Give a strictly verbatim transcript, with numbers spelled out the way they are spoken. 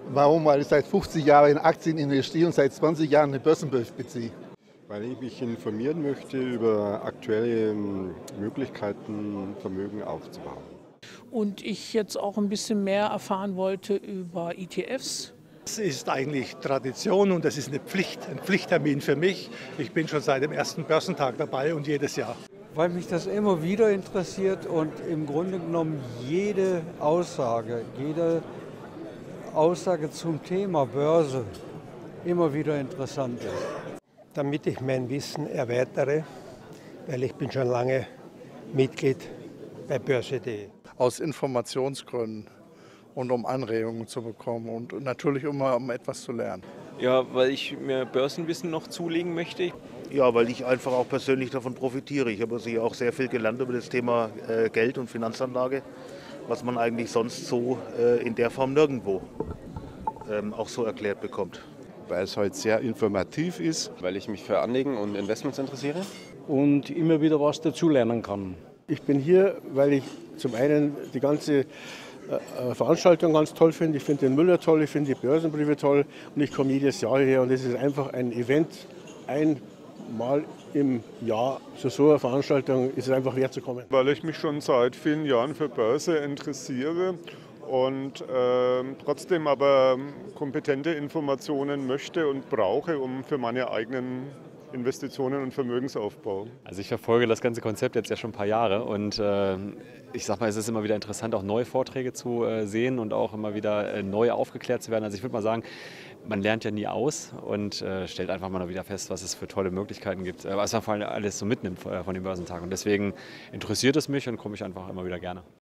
Warum? Weil ich seit fünfzig Jahren in Aktien investiere und seit zwanzig Jahren eine Börsenbrief beziehe. Weil ich mich informieren möchte über aktuelle ähm, Möglichkeiten, Vermögen aufzubauen. Und ich jetzt auch ein bisschen mehr erfahren wollte über E T Fs. Das ist eigentlich Tradition und das ist eine Pflicht, ein Pflichttermin für mich. Ich bin schon seit dem ersten Börsentag dabei und jedes Jahr. Weil mich das immer wieder interessiert und im Grunde genommen jede Aussage, jede Aussage zum Thema Börse immer wieder interessant ist. Damit ich mein Wissen erweitere, weil ich bin schon lange Mitglied bei börse punkt de. Aus Informationsgründen und um Anregungen zu bekommen und natürlich immer um etwas zu lernen. Ja, weil ich mir Börsenwissen noch zulegen möchte. Ja, weil ich einfach auch persönlich davon profitiere. Ich habe also hier auch sehr viel gelernt über das Thema äh, Geld und Finanzanlage, was man eigentlich sonst so äh, in der Form nirgendwo ähm, auch so erklärt bekommt. Weil es halt sehr informativ ist. Weil ich mich für Anlegen und Investments interessiere. Und immer wieder was dazulernen kann. Ich bin hier, weil ich zum einen die ganze äh, Veranstaltung ganz toll finde. Ich finde den Müller toll, ich finde die Börsenbriefe toll und ich komme jedes Jahr hierher und es ist einfach ein Event, einmal im Jahr zu so einer Veranstaltung ist es einfach wert zu kommen. Weil ich mich schon seit vielen Jahren für Börse interessiere und äh, trotzdem aber kompetente Informationen möchte und brauche, um für meine eigenen Investitionen und Vermögensaufbau. Also ich verfolge das ganze Konzept jetzt ja schon ein paar Jahre und äh, ich sag mal, es ist immer wieder interessant, auch neue Vorträge zu äh, sehen und auch immer wieder äh, neu aufgeklärt zu werden. Also ich würde mal sagen, man lernt ja nie aus und äh, stellt einfach mal wieder fest, was es für tolle Möglichkeiten gibt, äh, was man vor allem alles so mitnimmt äh, von dem Börsentag. Und deswegen interessiert es mich und komme ich einfach immer wieder gerne.